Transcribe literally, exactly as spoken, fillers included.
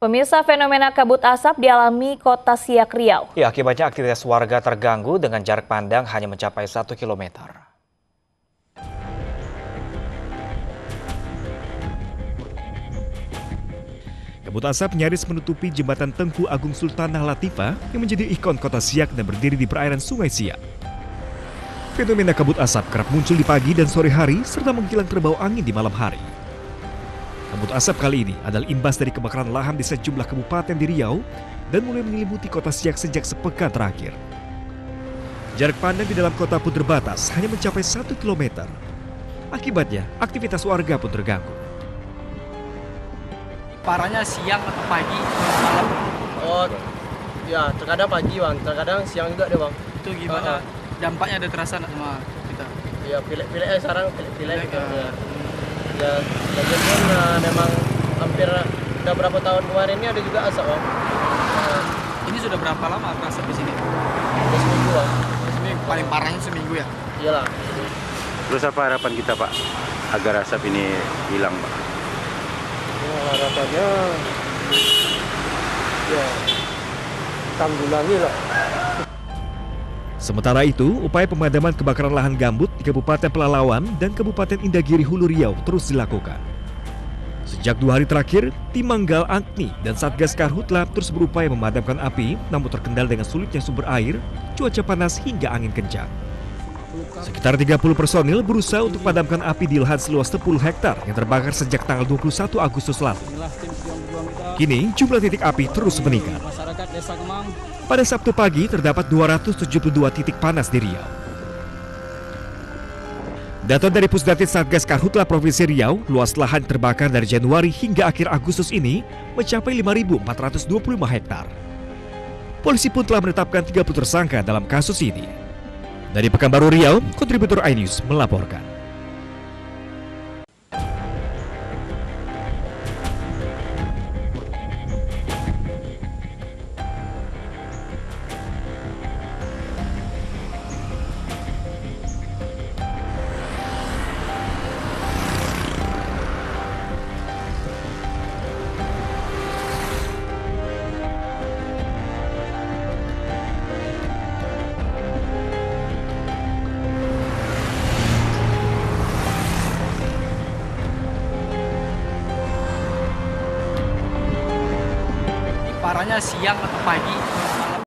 Pemirsa, fenomena kabut asap dialami Kota Siak, Riau. Ya, akibatnya aktivitas warga terganggu dengan jarak pandang hanya mencapai satu kilometer. Kabut asap nyaris menutupi jembatan Tengku Agung Sultanah Latifah yang menjadi ikon Kota Siak dan berdiri di perairan Sungai Siak. Fenomena kabut asap kerap muncul di pagi dan sore hari serta menghilang terbau angin di malam hari. Kabut asap kali ini adalah imbas dari kebakaran lahan di sejumlah kabupaten di Riau dan mulai menyelimuti Kota Siak sejak sepekan terakhir. Jarak pandang di dalam kota pun terbatas, hanya mencapai satu kilometer. Akibatnya, aktivitas warga pun terganggu. Parahnya siang atau pagi, malam? Oh, ya terkadang pagi bang, terkadang siang juga deh bang. Itu gimana? Uh, Dampaknya ada terasa nggak sama kita? Ya pilek-pilek eh, sekarang pilek-pilek. Pilek, gitu, uh, ya. Ya, lagian pun uh, memang hampir udah berapa tahun kemarin ini ada juga asap bang. Nah, Ini sudah berapa lama asap di sini? udah seminggu bang. Ini paling parahnya seminggu ya? Iyalah. Terus apa harapan kita Pak agar asap ini hilang Pak? Ya, harapannya ya tanggulangi lah. Sementara itu, upaya pemadaman kebakaran lahan gambut di Kabupaten Pelalawan dan Kabupaten Indagiri Hulu Riau terus dilakukan. Sejak dua hari terakhir, tim Manggal Agni dan Satgas Karhutla terus berupaya memadamkan api, namun terkendala dengan sulitnya sumber air, cuaca panas hingga angin kencang. Sekitar tiga puluh personil berusaha untuk padamkan api di lahan seluas sepuluh hektar yang terbakar sejak tanggal dua puluh satu Agustus lalu. Kini jumlah titik api terus meningkat. Pada Sabtu pagi terdapat dua ratus tujuh puluh dua titik panas di Riau. Data dari Pusdatin Satgas Karhutla Provinsi Riau, luas lahan terbakar dari Januari hingga akhir Agustus ini mencapai lima ribu empat ratus dua puluh lima hektar. Polisi pun telah menetapkan tiga puluh tersangka dalam kasus ini. Dari Pekanbaru Riau, kontributor iNews melaporkan. Parahnya siang atau pagi,